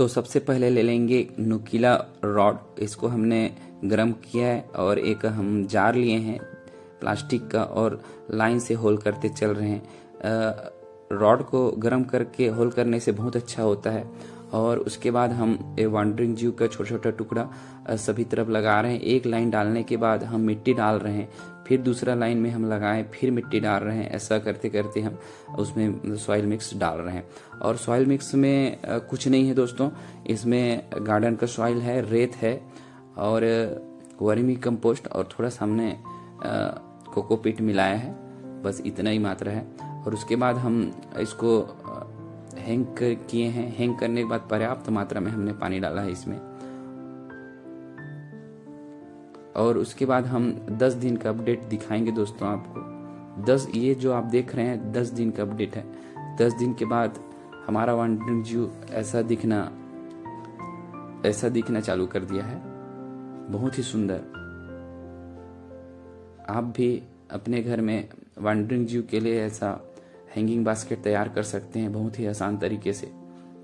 तो सबसे पहले ले लेंगे नुकीला रॉड, इसको हमने गर्म किया है और एक हम जार लिए हैं प्लास्टिक का और लाइन से होल करते चल रहे हैं। रॉड को गर्म करके होल करने से बहुत अच्छा होता है। और उसके बाद हम वांडरिंग जीव का छोटा छोटा टुकड़ा सभी तरफ लगा रहे हैं। एक लाइन डालने के बाद हम मिट्टी डाल रहे हैं, फिर दूसरा लाइन में हम लगाएं, फिर मिट्टी डाल रहे हैं। ऐसा करते करते हम उसमें सॉइल मिक्स डाल रहे हैं। और सॉइल मिक्स में कुछ नहीं है दोस्तों, इसमें गार्डन का सॉइल है, रेत है और वर्मी कंपोस्ट और थोड़ा सा हमने कोकोपीट मिलाया है, बस इतना ही मात्रा है। और उसके बाद हम इसको हैंग किए हैं। हैंग करने के बाद पर्याप्त मात्रा में हमने पानी डाला है इसमें। और उसके बाद हम 10 दिन का अपडेट दिखाएंगे दोस्तों आपको। ये जो आप देख रहे हैं 10 दिन का अपडेट है। 10 दिन के बाद हमारा वांडरिंग जीव ऐसा दिखना चालू कर दिया है, बहुत ही सुंदर। आप भी अपने घर में वांडरिंग जीव के लिए ऐसा हैंगिंग बास्केट तैयार कर सकते हैं बहुत ही आसान तरीके से।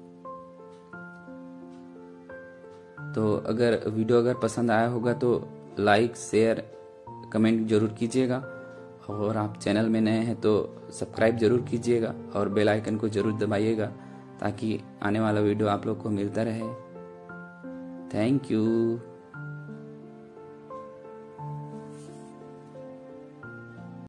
तो अगर वीडियो पसंद आया होगा तो लाइक, शेयर, कमेंट जरूर कीजिएगा। और आप चैनल में नए हैं तो सब्सक्राइब जरूर कीजिएगा और बेल आइकन को जरूर दबाइएगा ताकि आने वाला वीडियो आप लोग को मिलता रहे। Thank you.